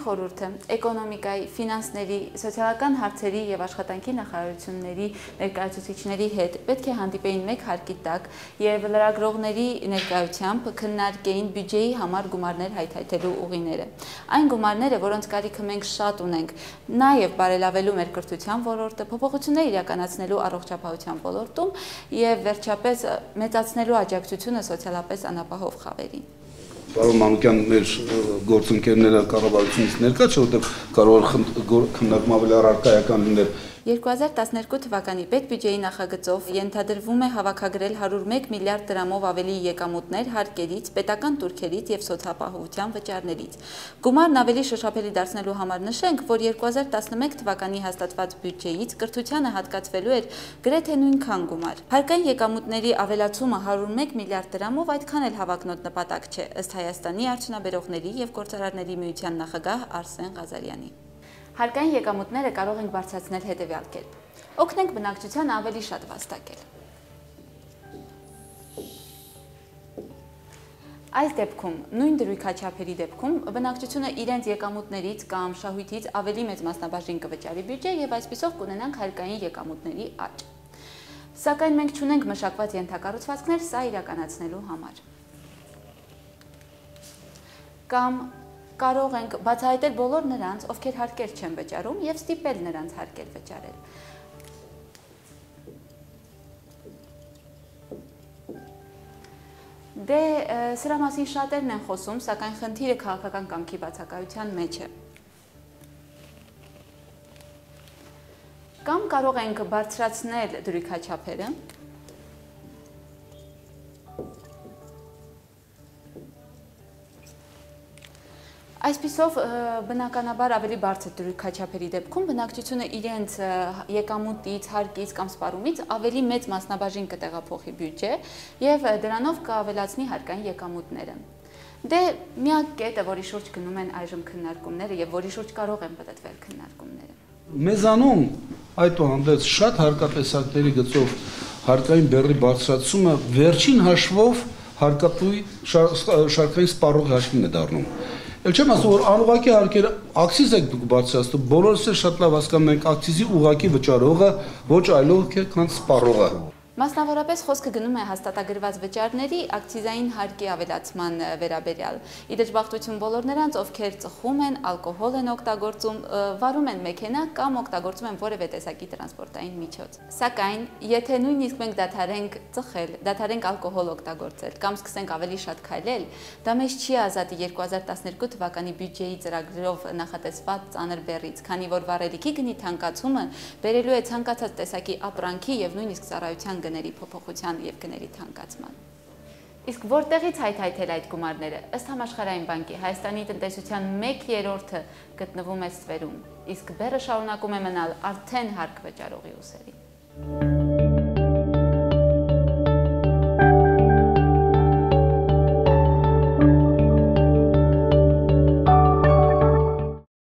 խորհուրդը էկոնոմիկայի, ֆինանսների, սոցիալական հարցերի եւ աշխատանքի նախարարությունների ներկայացուցիչների հետ պետք է հանդիպեին մեկ հարկի տակ եւ լրագրողների ներկայությամբ քննարկեին բյուջեի համար գումարներ հայթայթելու ուղիները։ Այն գումարները, որոնց կարիքը մենք շատ ունենք, նաեւ բարելավելու մեր կրթության ոլորտը, փոփոխություններ իրականացնելու առողջապահության ոլորտում եւ վերջապես մեծացնելու աջակցությունը սոցիալապես անապահով խավերին։ Պարոն Մանուկյան, մեր գործընկերները կառավարությունից ներկա չէ, որտեղ կարող է քննարկում ավելի առարկայական լինել։ 2012 թվականի պետբյուջեի նախագծով ենթադրվում է հավաքագրել 101 միլիարդ դրամով ավելի եկամուտներ հարկերից, պետական տուրքերից եւ սոցիալապահովության վճարներից։ Գումարն ավելի շոշափելի դարձնելու համար նշենք, որ 2011 թվականի հաստատված բյուջեից կրթությանը հատկացվելու էր գրեթե նույնքան գումար։ Հարկային եկամուտների ավելացումը 101 միլիարդ դրամով այդքան էլ հավակնոտ նպատակ չէ, ըստ Հայաստանի արդյունաբերողների եւ գործարարների միության նախագահ Արսեն Ղազարյանի։ Հարկային եկամուտները կարող ենք բարձրացնել հետևյալ կերպ. օգնենք բնակչությանը ավելի շատ վաստակել։ Այս դեպքում, նույն դրույքաչափերի դեպքում, բնակչությունը իրենց եկամուտներից կամ շահույթից ավելի մեծ մասնաբաժին կվճարի բյուջե եւ այսպիսով կունենանք հարկային եկամուտների աճ։ Սակայն մենք չունենք մշակված ենթակառուցվածքներ սա իրականացնելու համար։ Կամ կարող ենք բացահայտել բոլոր նրանց, ովքեր հարկեր չեն վճարում եւ ստիպել նրանց հարկեր վճարել։ Դե սրա մասին շատերն են խոսում, սակայն խնդիրը քաղաքական կամքի բացակայության մեջ է։ Կամ կարող ենք բարձրացնել դրույքաչափերը, այսպիսով բնականաբար ավելի բարձր դրույքաչափերի դեպքում բնակչությունը իրենց եկամուտից, հարկից կամ սպառումից ավելի մեծ մասնաբաժին կտեղափոխի բյուջե եւ դրանով կավելացնի հարկային եկամուտները։ Դե միակ կետը, որի շուրջ գնում են այժմ քննարկումները եւ որի շուրջ կարող են պատտվել քննարկումները։ Մեզանում այդուհանդերձ շատ հարկատեսակների գծով հարկային բեռի բարձրացումը վերջին հաշվով հարկատուի շարքային սպառողի հաշվին է դառնում։ Էլ չեմ ասում, որ անուղղակի հարկերը ակցիզ եք դուք բարձրացնում, բոլորս էլ շատ լավ հասկանում ենք ակցիզի ուղղակի վճարողը ոչ այլոք է, քան սպառողը։ Մասնավորապես խոսքը գնում է հաստատագրված վճարների ակցիզային հարկի ավելացման վերաբերյալ։ Ի դժբախտություն բոլոր նրանց, ովքեր ծխում են, ալկոհոլ են օգտագործում, վարում են մեքենա կամ օգտագործում են որևէ տեսակի տրանսպորտային միջոց։ Սակայն, եթե նույնիսկ մենք դադարենք ծխել, դադարենք ալկոհոլ օգտագործել կամ սկսենք ավելի շատ քայլել, դա մեզ չի ազատի 2012 թվականի բյուջեի ծրագրով նախատեսված ծանր բեռից, քանի որ վառելիքի գնի թանկացումը բերելու է ցանկացած տեսակի ապրանքի եւ նույնիսկ ծառայության գների փոփոխության եւ գների թանկացման։ Իսկ որտեղից հայթայթել այդ գումարները, ըստ Համաշխարհային բանկի, Հայաստանի տնտեսության 1/3-ը գտնվում է ստվերում, իսկ բեռը շարունակում է մնալ արդեն հարկ վճարողի ուսերին։